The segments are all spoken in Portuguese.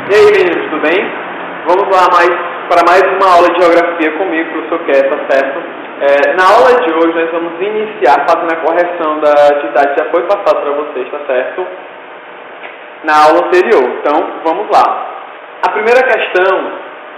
E aí, meninos, tudo bem? Vamos lá para mais uma aula de geografia comigo, professor Kess, tá certo? Na aula de hoje nós vamos iniciar fazendo a correção da atividade que já foi passada para vocês, tá certo? Na aula anterior. Então, vamos lá. A primeira questão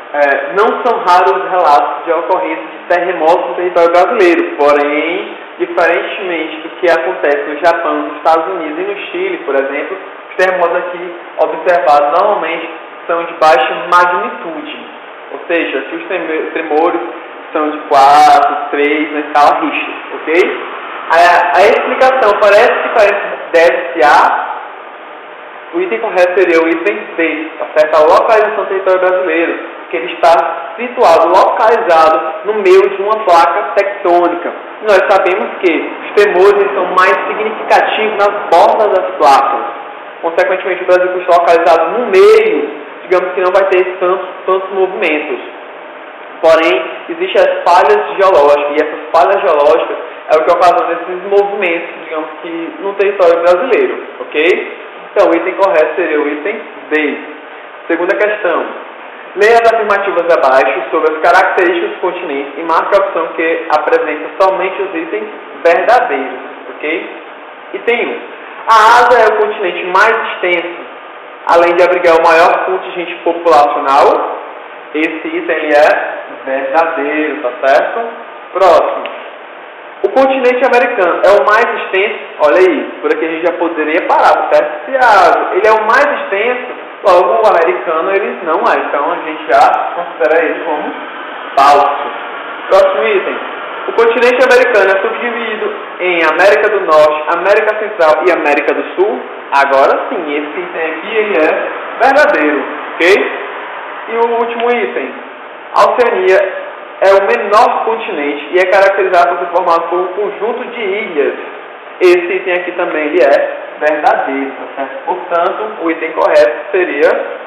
não são raros os relatos de ocorrência de terremotos no território brasileiro, porém, diferentemente do que acontece no Japão, nos Estados Unidos e no Chile, por exemplo, os terremotos aqui observados normalmente são de baixa magnitude, ou seja, aqui os tremores são de 4, 3 na escala Richter, ok? A explicação parece que deve-se a... O item correto seria o item B, tá certo? A localização do território brasileiro, que ele está situado, localizado no meio de uma placa tectônica. E nós sabemos que os tremores são mais significativos nas bordas das placas. Consequentemente, o Brasil, que está localizado no meio, digamos que não vai ter tantos movimentos. Porém, existem as falhas geológicas, e essas falhas geológicas é o que ocasiona esses movimentos, digamos que, no território brasileiro, ok? Então, o item correto seria o item B. Segunda questão. Leia as afirmativas abaixo sobre as características dos continentes e marque a opção que apresenta somente os itens verdadeiros, ok? Item 1. A Ásia é o continente mais extenso, além de abrigar o maior contingente populacional. Esse item ele é verdadeiro, tá certo? Próximo. O continente americano é o mais extenso, olha aí, por aqui a gente já poderia parar, certo? Se a Ásia ele é o mais extenso, logo o americano ele não é, então a gente já considera ele como falso. Próximo item. O continente americano é subdividido em América do Norte, América Central e América do Sul. Agora sim, esse item aqui ele é verdadeiro, ok? E o último item. A Oceania é o menor continente e é caracterizado por ser formado por um conjunto de ilhas. Esse item aqui também ele é verdadeiro, tá certo? Portanto, o item correto seria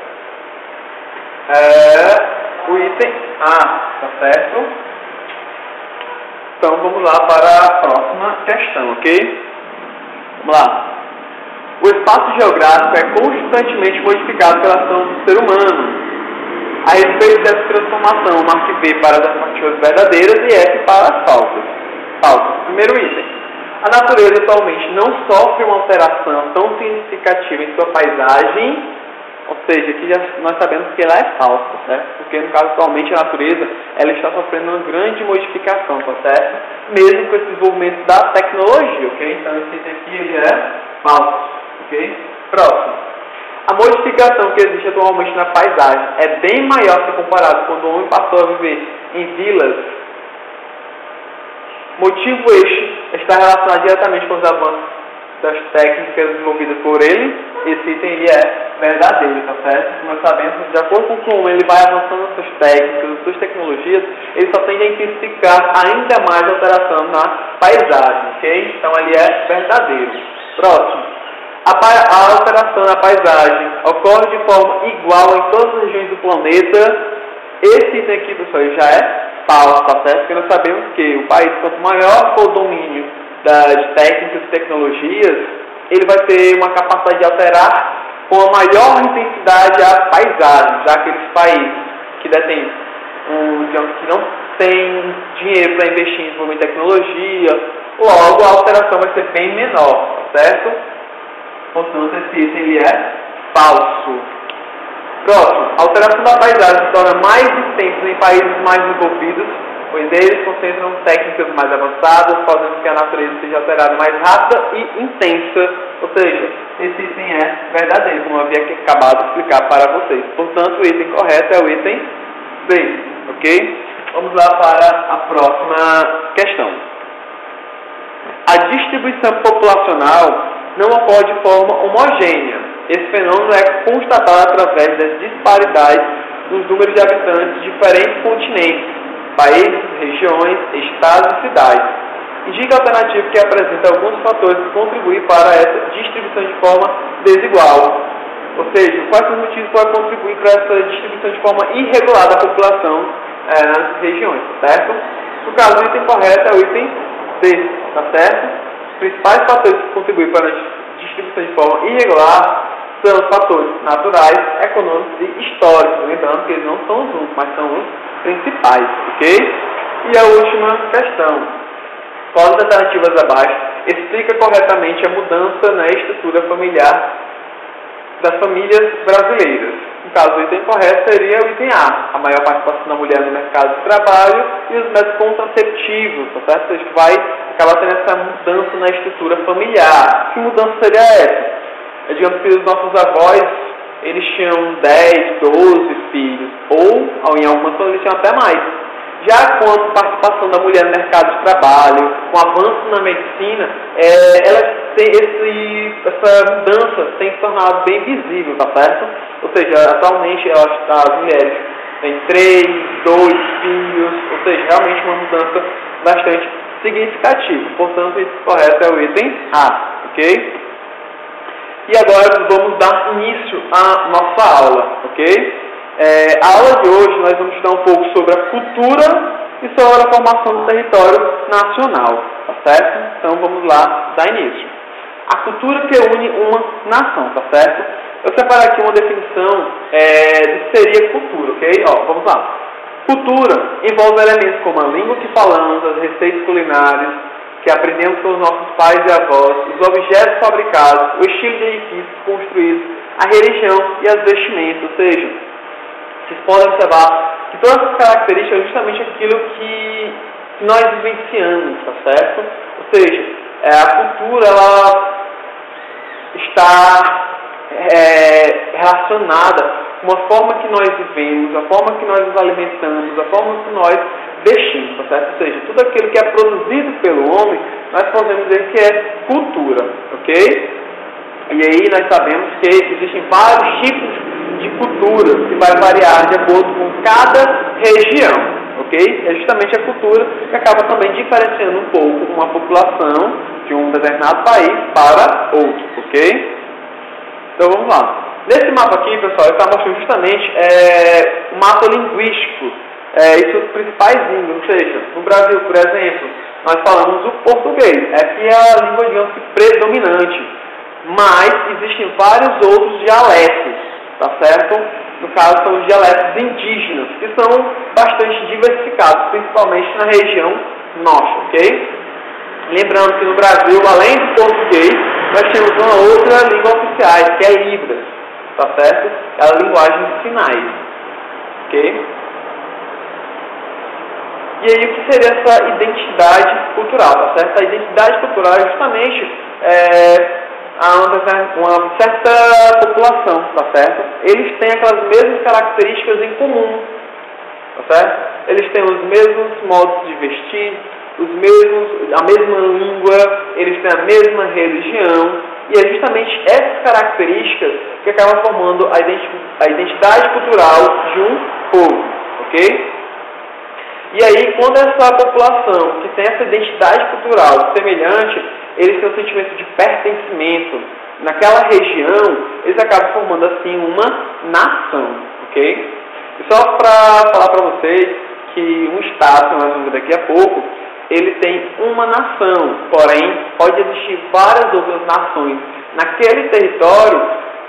o item A, tá certo? Então, vamos lá para a próxima questão, ok? Vamos lá. O espaço geográfico é constantemente modificado pela ação do ser humano. A respeito dessa transformação, marque B para as afirmativas verdadeiras e F para as falsas. Primeiro item. A natureza atualmente não sofre uma alteração tão significativa em sua paisagem, ou seja, aqui nós sabemos que ela é falsa, certo? Porque no caso atualmente a natureza ela está sofrendo uma grande modificação, tá certo? Mesmo com esse desenvolvimento da tecnologia, ok? Então esse item aqui ele é falso, ok? Próximo. A modificação que existe atualmente na paisagem é bem maior se comparado quando o homem passou a viver em vilas. Motivo este está relacionado diretamente com os avanços das técnicas desenvolvidas por ele. Esse item ele é verdadeiro, tá certo? Como nós sabemos, de acordo com como ele vai avançando nas suas técnicas, nas suas tecnologias, ele só tende a intensificar ainda mais a alteração na paisagem, ok? Então ele é verdadeiro. Próximo. A alteração na paisagem ocorre de forma igual em todas as regiões do planeta. Esse item aqui, pessoal, já é falso, tá certo? Porque nós sabemos que o país, quanto maior for o domínio das técnicas e tecnologias, ele vai ter uma capacidade de alterar com a maior intensidade a paisagem, já que aqueles países que detêm, digamos que não tem dinheiro para investir em desenvolvimento de tecnologia, logo a alteração vai ser bem menor, tá certo? Portanto, esse item ele é falso. Próximo. A alteração da paisagem se torna mais extensa em países mais desenvolvidos, pois eles concentram técnicas mais avançadas, fazendo que a natureza seja alterada mais rápida e intensa. Ou seja, esse item é verdadeiro, como eu havia acabado de explicar para vocês. Portanto, o item correto é o item B. Ok? Vamos lá para a próxima questão. A distribuição populacional não ocorre de forma homogênea. Esse fenômeno é constatado através das disparidades dos números de habitantes de diferentes continentes, países, regiões, estados e cidades. Indica a alternativa que apresenta alguns fatores que contribuem para essa distribuição de forma desigual. Ou seja, quais são os motivos que podem contribuir para essa distribuição de forma irregular da população nas regiões, tá certo? No caso, o item correto é o item D, tá certo? Os principais fatores que contribuem para a distribuição de forma irregular são os fatores naturais, econômicos e históricos. Lembrando que eles não são os únicos, mas são os principais, ok? E a última questão. Qual das alternativas abaixo explica corretamente a mudança na estrutura familiar das famílias brasileiras? No caso, o item correto seria o item A, a maior participação da mulher no mercado de trabalho e os métodos contraceptivos, tá certo? Ou seja, vai acabar tendo essa mudança na estrutura familiar. Que mudança seria essa? Digamos que os nossos avós, eles tinham 10, 12 filhos, ou em algumas famílias tinham até mais. Já com a participação da mulher no mercado de trabalho, com o avanço na medicina, essa mudança tem se tornado bem visível, tá certo? Ou seja, atualmente as mulheres têm 3, 2 filhos, ou seja, realmente uma mudança bastante significativa. Portanto, o correto é o item A, ok? E agora vamos dar início à nossa aula, ok? A aula de hoje nós vamos estudar um pouco sobre a cultura e sobre a formação do território nacional, tá certo? Então vamos lá dar início. A cultura que une uma nação, tá certo? Eu separei aqui uma definição do que seria cultura, ok? Vamos lá. Cultura envolve elementos como a língua que falamos, as receitas culinárias que aprendemos com os nossos pais e avós, os objetos fabricados, o estilo de edifícios construídos, a religião e as vestimentas, ou seja, vocês podem observar que todas essas características é justamente aquilo que nós vivenciamos, tá certo? Ou seja, a cultura ela está relacionada com a forma que nós vivemos, a forma que nós nos alimentamos, a forma que nós vestimos, tá certo? Ou seja, tudo aquilo que é produzido pelo homem, nós podemos dizer que é cultura, ok? E aí nós sabemos que existem vários tipos de cultura que vai variar de acordo com cada região, ok? É justamente a cultura que acaba também diferenciando um pouco uma população de um determinado país para outro, ok? Então vamos lá. Nesse mapa aqui, pessoal, ele está mostrando justamente o mapa linguístico, e suas principais línguas, ou seja, no Brasil, por exemplo, nós falamos o português, essa é a língua, digamos que, predominante, mas existem vários outros dialetos, tá certo? No caso, são os dialetos indígenas, que são bastante diversificados, principalmente na região norte, ok? Lembrando que no Brasil, além do português, nós temos uma outra língua oficial, que é Libras, tá certo? É a linguagem de sinais, ok? E aí, o que seria essa identidade cultural, tá certo? A identidade cultural é justamente uma certa população, tá certo? Eles têm aquelas mesmas características em comum, tá certo? Eles têm os mesmos modos de vestir, a mesma língua, eles têm a mesma religião, e é justamente essas características que acabam formando a identidade cultural de um povo, ok? E aí, quando essa população que tem essa identidade cultural semelhante, eles têm um sentimento de pertencimento naquela região, eles acabam formando assim uma nação, ok? E só para falar para vocês que um estado, nós vamos ver daqui a pouco, ele tem uma nação, porém pode existir várias outras nações naquele território,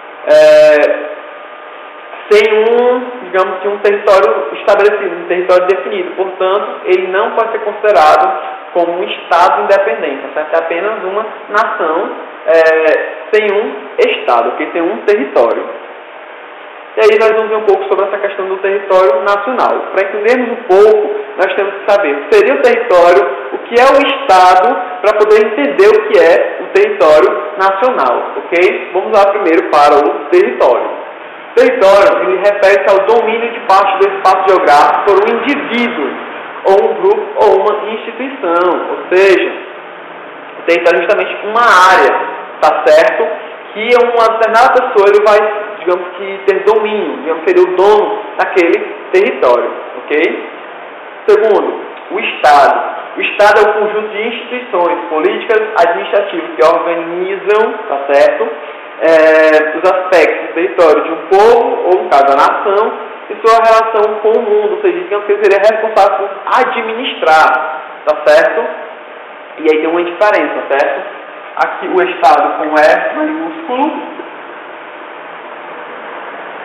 sem digamos que um território estabelecido, um território definido. Portanto, ele não pode ser considerado como um estado independente, certo? É apenas uma nação sem um estado, que tem um território. E aí nós vamos ver um pouco sobre essa questão do território nacional. Para entendermos um pouco, nós temos que saber o que seria o território, o que é o estado, para poder entender o que é o território nacional, ok? Vamos lá primeiro para o território. Território, ele refere-se ao domínio de parte do espaço geográfico por um indivíduo, ou um grupo, ou uma instituição. Ou seja, o território é justamente uma área, tá certo? Que uma determinada pessoa ele vai, digamos que, ter domínio, digamos que seria o dono daquele território, ok? Segundo, o Estado. O Estado é o conjunto de instituições políticas, administrativas que organizam, tá certo? Os aspectos do território de um povo, ou no caso da nação, e sua relação com o mundo, ou seja, digamos que ele seria responsável por administrar, tá certo? E aí tem uma diferença, certo? Aqui o Estado com E maiúsculo,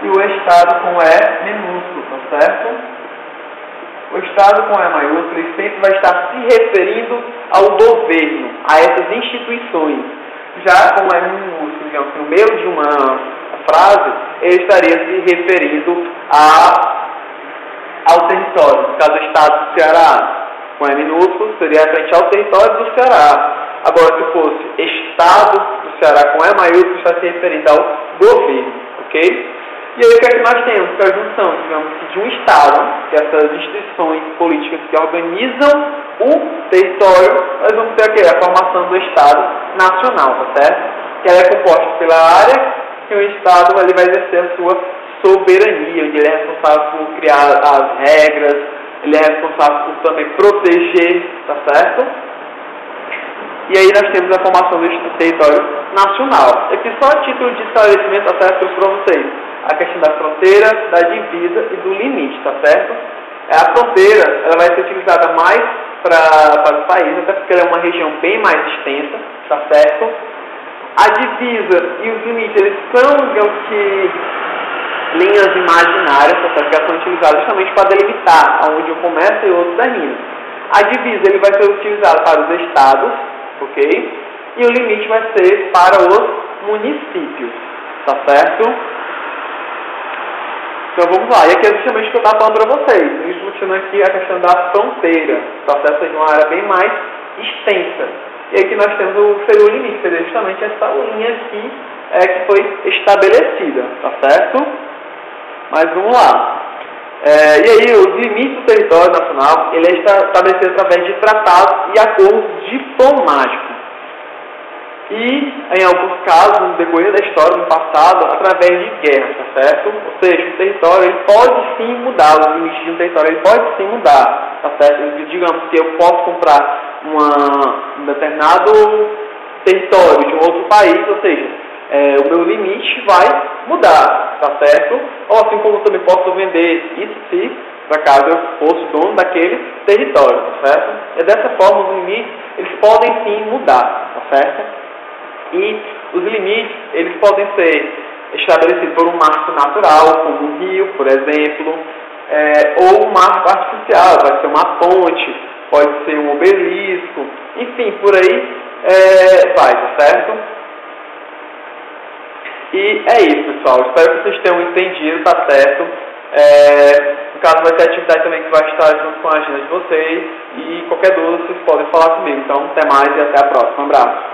e o Estado com E minúsculo, tá certo? O Estado com E maiúsculo ele sempre vai estar se referindo ao governo, a essas instituições. Já com E minúsculo, digamos, no meio de uma frase, ele estaria se referindo ao território, no caso do Estado do Ceará. Com E minúsculo, seria referente ao território do Ceará. Agora, se fosse Estado do Ceará com E maiúsculo, está se referindo ao governo, ok? E aí o que é que nós temos? Que a junção, digamos, de um Estado, que essas instituições políticas que organizam o território, nós vamos ter aqui a formação do Estado Nacional, tá certo? Que ela é composta pela área que o Estado ele vai exercer a sua soberania, onde ele é responsável por criar as regras, ele é responsável por também proteger, tá certo? E aí nós temos a formação do território nacional. Aqui só a título de esclarecimento, tá certo, para vocês. A questão da fronteira, da divisa e do limite, tá certo? A fronteira, ela vai ser utilizada mais para os países, até porque ela é uma região bem mais extensa, tá certo? A divisa e os limites, eles são, digamos que, linhas imaginárias, tá certo? Que elas são utilizadas justamente para delimitar onde um começa e o outro termina. A divisa, ele vai ser utilizado para os estados, ok? E o limite vai ser para os municípios, tá certo? Então vamos lá, e aqui é justamente o que eu estava falando para vocês. Discutindo aqui a questão da fronteira, tá certo? De uma área bem mais extensa. E aí que nós temos seria o limite, seria justamente essa linha aqui que foi estabelecida, tá certo? Mas vamos lá. E aí, os limites do território nacional, ele é estabelecido através de tratados e acordos diplomáticos. E, em alguns casos, no decorrer da história, no passado, através de guerras, tá certo? Ou seja, o território ele pode sim mudar, os limites de um território ele pode sim mudar, tá certo? Digamos que eu posso comprar um determinado território de um outro país, ou seja, o meu limite vai mudar, tá certo? Ou assim como eu também posso vender isso se, por acaso, eu fosse dono daquele território, tá certo? E dessa forma, os limites, eles podem sim mudar, tá certo? E os limites, eles podem ser estabelecidos por um marco natural, como um rio, por exemplo, ou um marco artificial, pode ser uma ponte, pode ser um obelisco, enfim, por aí vai, tá certo? E é isso, pessoal. Espero que vocês tenham entendido, tá certo? No caso, vai ter atividade também que vai estar junto com a agenda de vocês, e qualquer dúvida, vocês podem falar comigo. Então, até mais e até a próxima. Um abraço.